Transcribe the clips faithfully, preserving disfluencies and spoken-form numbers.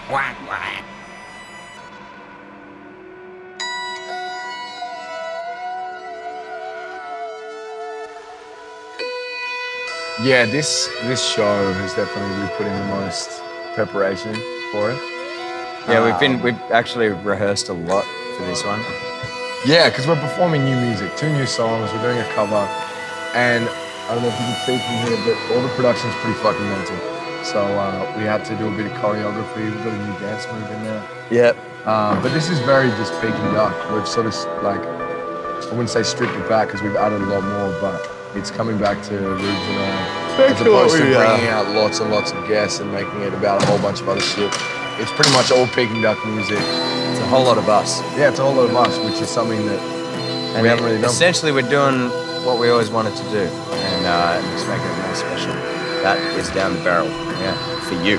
Whack, whack. Yeah, this this show has definitely put in the most preparation for it. Yeah, we've been Um, we've actually rehearsed a lot for this one. Yeah, because we're performing new music, two new songs, we're doing a cover, and I don't know if you can see from here, but all the production's pretty fucking mental. So uh, we had to do a bit of choreography, we've got a new dance move in there. Yep. Um, but this is very just Peking Duk. We've sort of like, I wouldn't say stripped it back because we've added a lot more, but it's coming back to original, as opposed to bringing out lots and lots of guests and making it about a whole bunch of other shit. It's pretty much all Peking Duk music. It's a whole lot of us. Yeah, it's a whole lot of us, which is something that And we haven't really done. Essentially, we're doing what we always wanted to do, and uh, just making it more special. That is down the barrel, yeah, for you.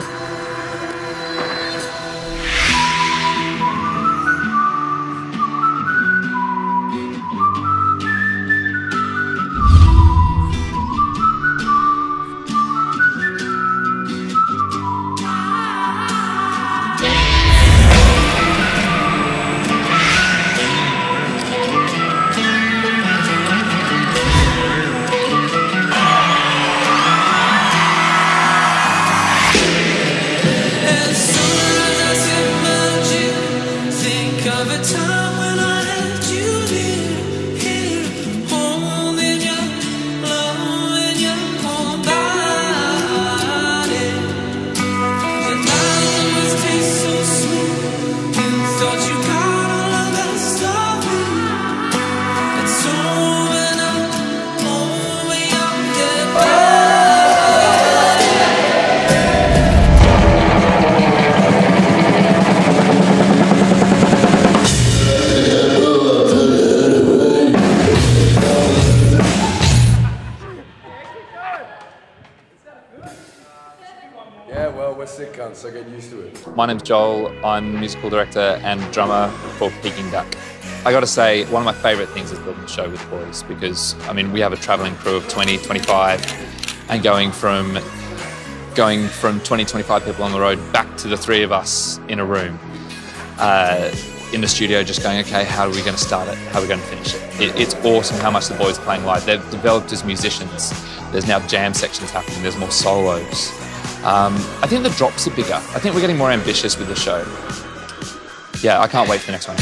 Yeah, well, we're sick cunts, so get used to it. My name's Joel, I'm the musical director and drummer for Peking Duk. I gotta say, one of my favourite things is building the show with the boys because, I mean, we have a travelling crew of twenty, twenty-five, and going from going from twenty, twenty-five people on the road back to the three of us in a room, uh, in the studio, just going, okay, how are we going to start it? How are we going to finish it? it? It's awesome how much the boys are playing live. They've developed as musicians. There's now jam sections happening. There's more solos. Um, I think the drops are bigger. I think we're getting more ambitious with the show. Yeah, I can't wait for the next one.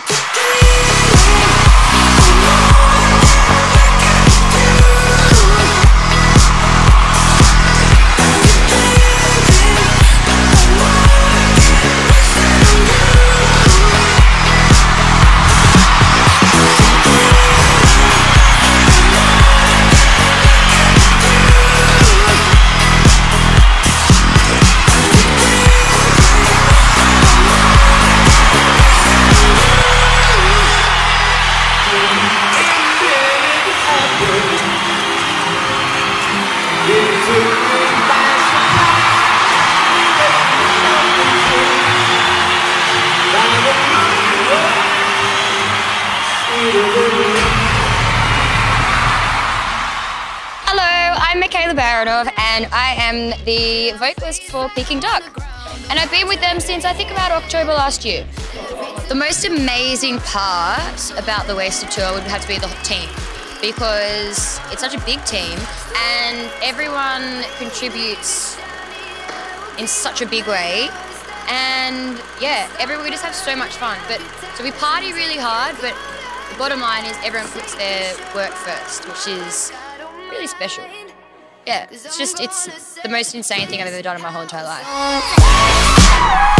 Hello, I'm Michaela and I am the vocalist for Peking Duk. And I've been with them since I think about October last year. The most amazing part about the Wasted Tour would have to be the team, because it's such a big team and everyone contributes in such a big way. And yeah, everyone, we just have so much fun. But so we party really hard, but the bottom line is everyone puts their work first, which is really special. Yeah, it's just, it's the most insane thing I've ever done in my whole entire life.